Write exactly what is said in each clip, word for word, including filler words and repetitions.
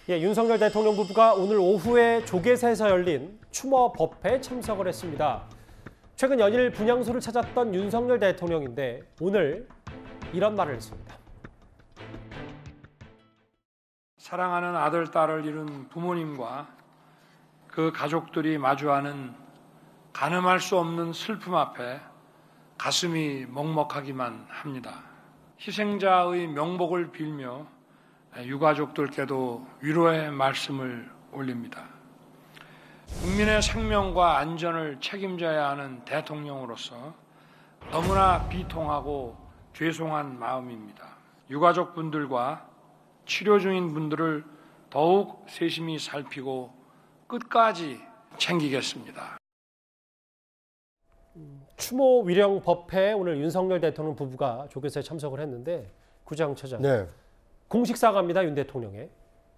예, 윤석열 대통령 부부가 오늘 오후에 조계사에서 열린 추모 법회에 참석을 했습니다. 최근 연일 분향소를 찾았던 윤석열 대통령인데 오늘 이런 말을 했습니다. 사랑하는 아들, 딸을 잃은 부모님과 그 가족들이 마주하는 가늠할 수 없는 슬픔 앞에 가슴이 먹먹하기만 합니다. 희생자의 명복을 빌며 유가족들께도 위로의 말씀을 올립니다. 국민의 생명과 안전을 책임져야 하는 대통령으로서 너무나 비통하고 죄송한 마음입니다. 유가족분들과 치료 중인 분들을 더욱 세심히 살피고 끝까지 챙기겠습니다. 추모 위령 법회에 오늘 윤석열 대통령 부부가 조계사에 참석을 했는데 구장 차장. 네. 공식 사과입니다, 윤 대통령의.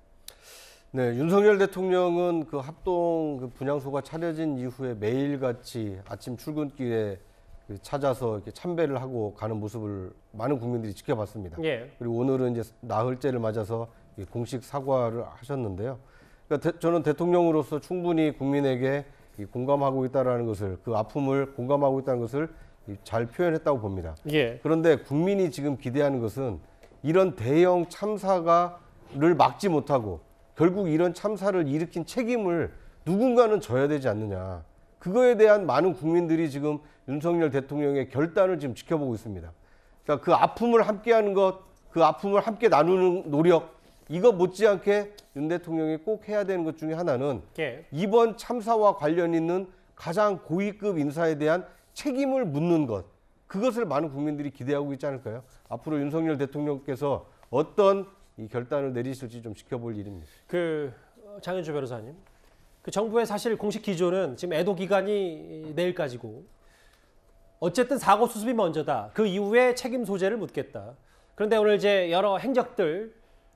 네, 윤석열 대통령은 그 합동 그 분향소가 차려진 이후에 매일같이 아침 출근길에 찾아서 이렇게 참배를 하고 가는 모습을 많은 국민들이 지켜봤습니다. 예. 그리고 오늘은 이제 나흘째를 맞아서 공식 사과를 하셨는데요. 그러니까 대, 저는 대통령으로서 충분히 국민에게 공감하고 있다는 것을, 그 아픔을 공감하고 있다는 것을 잘 표현했다고 봅니다. 예. 그런데 국민이 지금 기대하는 것은 이런 대형 참사를 막지 못하고 결국 이런 참사를 일으킨 책임을 누군가는 져야 되지 않느냐. 그거에 대한 많은 국민들이 지금 윤석열 대통령의 결단을 지금 지켜보고 있습니다. 그러니까 그 아픔을 함께하는 것, 그 아픔을 함께 나누는 노력, 이거 못지않게 윤 대통령이 꼭 해야 되는 것 중에 하나는 예. 이번 참사와 관련 있는 가장 고위급 인사에 대한 책임을 묻는 것, 그것을 많은 국민들이 기대하고 있지 않을까요? 앞으로 윤석열 대통령께서 어떤 이 결단을 내리실지 좀 지켜볼 일입니다. 그 장현주 변호사님, 그 정부의 사실 공식 기조는 지금 애도 기간이 내일까지고 어쨌든 사고 수습이 먼저다. 그 이후에 책임 소재를 묻겠다. 그런데 오늘 이제 여러 행적들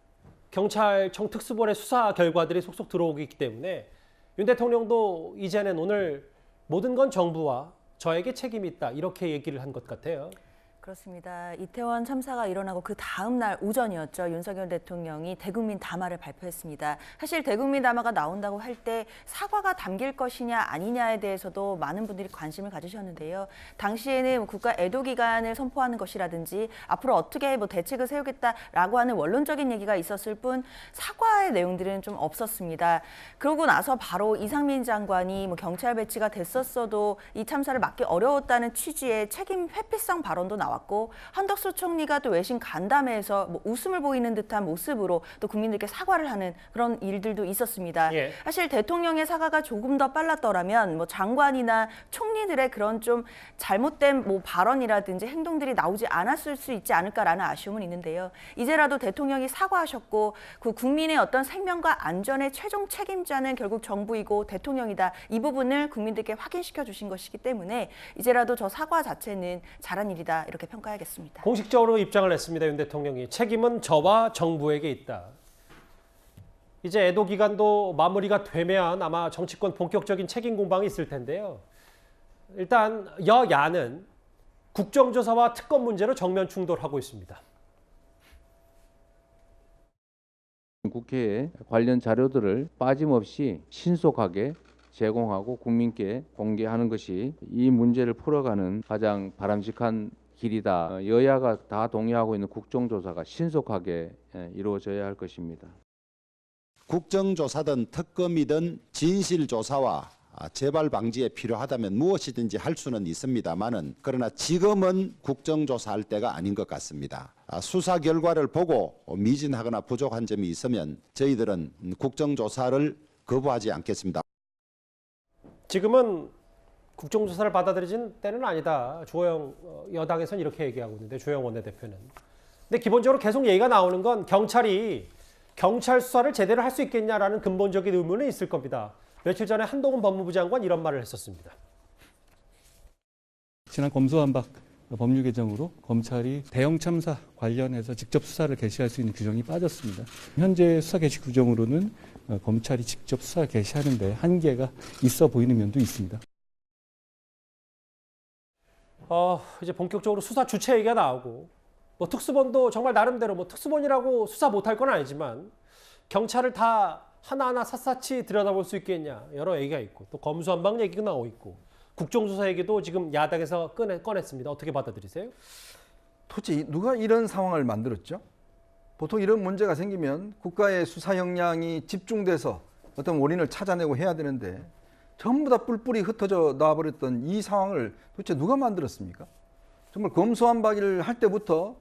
경찰청 특수본의 수사 결과들이 속속 들어오기 때문에 윤 대통령도 이제는 오늘 모든 건 정부와 저에게 책임이 있다. 이렇게 얘기를 한 것 같아요. 그렇습니다. 이태원 참사가 일어나고 그 다음 날 오전이었죠. 윤석열 대통령이 대국민 담화를 발표했습니다. 사실 대국민 담화가 나온다고 할 때 사과가 담길 것이냐 아니냐에 대해서도 많은 분들이 관심을 가지셨는데요. 당시에는 국가 애도 기간을 선포하는 것이라든지 앞으로 어떻게 뭐 대책을 세우겠다라고 하는 원론적인 얘기가 있었을 뿐 사과의 내용들은 좀 없었습니다. 그러고 나서 바로 이상민 장관이 뭐 경찰 배치가 됐었어도 이 참사를 막기 어려웠다는 취지의 책임 회피성 발언도 나왔습니다. 왔고 한덕수 총리가 또 외신 간담회에서 뭐 웃음을 보이는 듯한 모습으로 또 국민들께 사과를 하는 그런 일들도 있었습니다. 예. 사실 대통령의 사과가 조금 더 빨랐더라면 뭐 장관이나 총리들의 그런 좀 잘못된 뭐 발언이라든지 행동들이 나오지 않았을 수 있지 않을까라는 아쉬움은 있는데요. 이제라도 대통령이 사과하셨고 그 국민의 어떤 생명과 안전의 최종 책임자는 결국 정부이고 대통령이다. 이 부분을 국민들께 확인시켜 주신 것이기 때문에 이제라도 저 사과 자체는 잘한 일이다. 이렇게 평가하겠습니다. 공식적으로 입장을 냈습니다. 윤 대통령이. 책임은 저와 정부에게 있다. 이제 애도 기간도 마무리가 되면 아마 정치권 본격적인 책임 공방이 있을 텐데요. 일단 여야는 국정조사와 특검 문제로 정면 충돌하고 있습니다. 국회에 관련 자료들을 빠짐없이 신속하게 제공하고 국민께 공개하는 것이 이 문제를 풀어가는 가장 바람직한 길이다. 여야가 다 동의하고 있는 국정조사가 신속하게 이루어져야 할 것입니다. 국정조사든 특검이든 진실조사와 재발 방지에 필요하다면 무엇이든지 할 수는 있습니다만은 그러나 지금은 국정조사할 때가 아닌 것 같습니다. 수사 결과를 보고 미진하거나 부족한 점이 있으면 저희들은 국정조사를 거부하지 않겠습니다. 지금은 국정조사를 받아들이진 때는 아니다. 주호영 여당에서는 이렇게 얘기하고 있는데 주호영 원내대표는. 근데 기본적으로 계속 얘기가 나오는 건 경찰이 경찰 수사를 제대로 할 수 있겠냐라는 근본적인 의문은 있을 겁니다. 며칠 전에 한동훈 법무부 장관 이런 말을 했었습니다. 지난 검수완박 법률 개정으로 검찰이 대형 참사 관련해서 직접 수사를 개시할 수 있는 규정이 빠졌습니다. 현재 수사 개시 규정으로는 검찰이 직접 수사를 개시하는 데 한계가 있어 보이는 면도 있습니다. 어, 이제 본격적으로 수사 주체 얘기가 나오고 뭐 특수본도 정말 나름대로 뭐 특수본이라고 수사 못할 건 아니지만 경찰을 다 하나하나 샅샅이 들여다볼 수 있겠냐 여러 얘기가 있고 또 검수한박 얘기가 나오고 있고 국정조사 얘기도 지금 야당에서 꺼내, 꺼냈습니다. 어떻게 받아들이세요? 도대체 누가 이런 상황을 만들었죠? 보통 이런 문제가 생기면 국가의 수사 역량이 집중돼서 어떤 원인을 찾아내고 해야 되는데 전부 다 뿔뿔이 흩어져 나와버렸던 이 상황을 도대체 누가 만들었습니까? 정말 검수완박을 할 때부터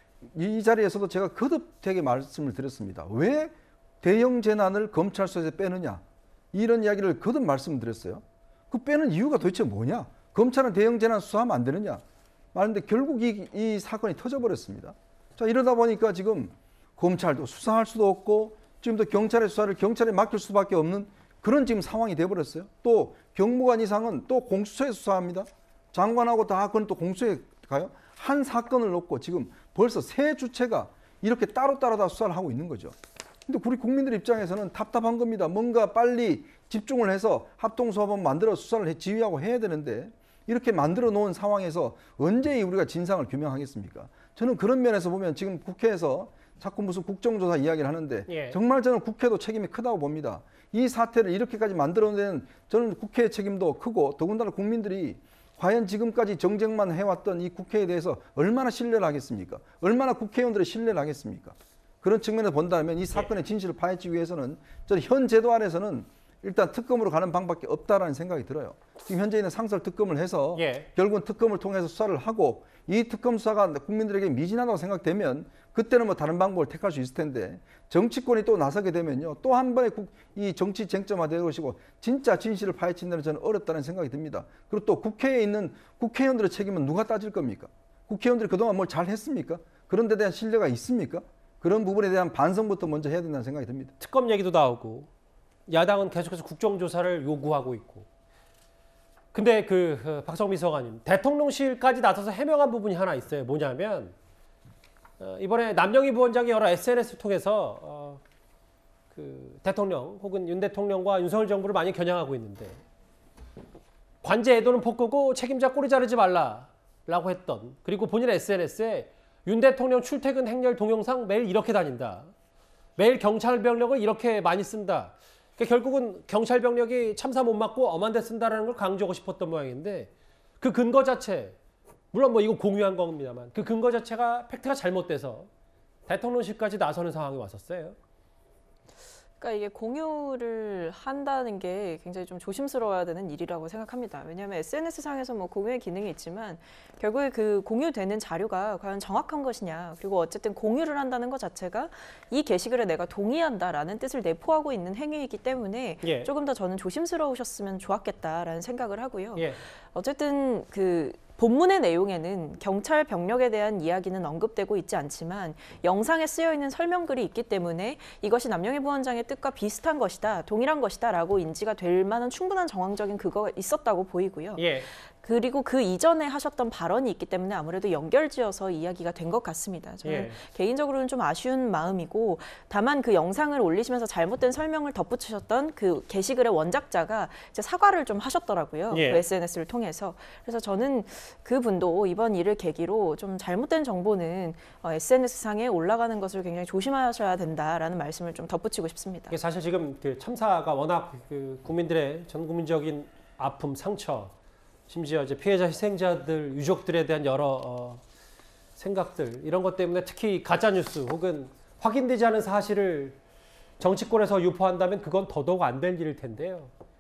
이 자리에서도 제가 거듭되게 말씀을 드렸습니다. 왜 대형 재난을 검찰소에서 빼느냐 이런 이야기를 거듭 말씀드렸어요. 그 빼는 이유가 도대체 뭐냐? 검찰은 대형 재난 수사하면 안 되느냐? 말인데 결국 이, 이 사건이 터져버렸습니다. 자 이러다 보니까 지금 검찰도 수사할 수도 없고 지금도 경찰의 수사를 경찰에 맡길 수밖에 없는 그런 지금 상황이 돼버렸어요. 또 경무관 이상은 또 공수처에 수사합니다. 장관하고 다 그건 또 공수처에 가요. 한 사건을 놓고 지금 벌써 세 주체가 이렇게 따로따로 다 수사를 하고 있는 거죠. 근데 우리 국민들 입장에서는 답답한 겁니다. 뭔가 빨리 집중을 해서 합동수사본 만들어 수사를 해, 지휘하고 해야 되는데 이렇게 만들어 놓은 상황에서 언제 우리가 진상을 규명하겠습니까? 저는 그런 면에서 보면 지금 국회에서 자꾸 무슨 국정조사 이야기를 하는데 예. 정말 저는 국회도 책임이 크다고 봅니다. 이 사태를 이렇게까지 만들어낸 저는 국회의 책임도 크고 더군다나 국민들이 과연 지금까지 정쟁만 해왔던 이 국회에 대해서 얼마나 신뢰를 하겠습니까? 얼마나 국회의원들의 신뢰를 하겠습니까? 그런 측면에서 본다면 이 사건의 진실을 파헤치기 위해서는 저는 현 제도 안에서는 일단 특검으로 가는 방법밖에 없다라는 생각이 들어요. 지금 현재 있는 상설 특검을 해서 예. 결국은 특검을 통해서 수사를 하고 이 특검 수사가 국민들에게 미진하다고 생각되면 그때는 뭐 다른 방법을 택할 수 있을 텐데 정치권이 또 나서게 되면요 또 한 번의 국, 이 정치 쟁점화될 것이고 진짜 진실을 파헤치는 데는 저는 어렵다는 생각이 듭니다. 그리고 또 국회에 있는 국회의원들의 책임은 누가 따질 겁니까? 국회의원들이 그동안 뭘 잘했습니까? 그런 데 대한 신뢰가 있습니까? 그런 부분에 대한 반성부터 먼저 해야 된다는 생각이 듭니다. 특검 얘기도 나오고 야당은 계속해서 국정조사를 요구하고 있고 근데 그, 그 박성미 서관님 대통령실까지 나서서 해명한 부분이 하나 있어요. 뭐냐면 어, 이번에 남영희 부원장이 여러 에스엔에스를 통해서 어, 그 대통령 혹은 윤 대통령과 윤석열 정부를 많이 겨냥하고 있는데 관제 애도는 폭거고 책임자 꼬리 자르지 말라라고 했던 그리고 본인의 에스엔에스에 윤 대통령 출퇴근 행렬 동영상 매일 이렇게 다닌다. 매일 경찰 병력을 이렇게 많이 쓴다. 그러니까 결국은 경찰 병력이 참사 못 막고 엄한 데 쓴다라는 걸 강조하고 싶었던 모양인데 그 근거 자체 물론 뭐 이거 공유한 겁니다만 그 근거 자체가 팩트가 잘못돼서 대통령실까지 나서는 상황이 왔었어요. 그러니까 이게 공유를 한다는 게 굉장히 좀 조심스러워야 되는 일이라고 생각합니다. 왜냐하면 에스엔에스 상에서 뭐 공유의 기능이 있지만 결국에 그 공유되는 자료가 과연 정확한 것이냐 그리고 어쨌든 공유를 한다는 것 자체가 이 게시글에 내가 동의한다라는 뜻을 내포하고 있는 행위이기 때문에 예. 조금 더 저는 조심스러우셨으면 좋았겠다라는 생각을 하고요. 예. 어쨌든 그 본문의 내용에는 경찰 병력에 대한 이야기는 언급되고 있지 않지만 영상에 쓰여 있는 설명글이 있기 때문에 이것이 남영희 부원장의 뜻과 비슷한 것이다, 동일한 것이다라고 인지가 될 만한 충분한 정황적인 그거가 있었다고 보이고요. 예. 그리고 그 이전에 하셨던 발언이 있기 때문에 아무래도 연결지어서 이야기가 된 것 같습니다. 저는 예. 개인적으로는 좀 아쉬운 마음이고 다만 그 영상을 올리시면서 잘못된 설명을 덧붙이셨던 그 게시글의 원작자가 이제 사과를 좀 하셨더라고요. 예. 그 에스엔에스를 통해서. 그래서 저는 그분도 이번 일을 계기로 좀 잘못된 정보는 에스엔에스상에 올라가는 것을 굉장히 조심하셔야 된다라는 말씀을 좀 덧붙이고 싶습니다. 이게 사실 지금 그 참사가 워낙 그 국민들의 전 국민적인 아픔, 상처 심지어 이제 피해자 희생자들 유족들에 대한 여러 어, 생각들 이런 것 때문에 특히 가짜 뉴스 혹은 확인되지 않은 사실을 정치권에서 유포한다면 그건 더더욱 안 될 일일 텐데요.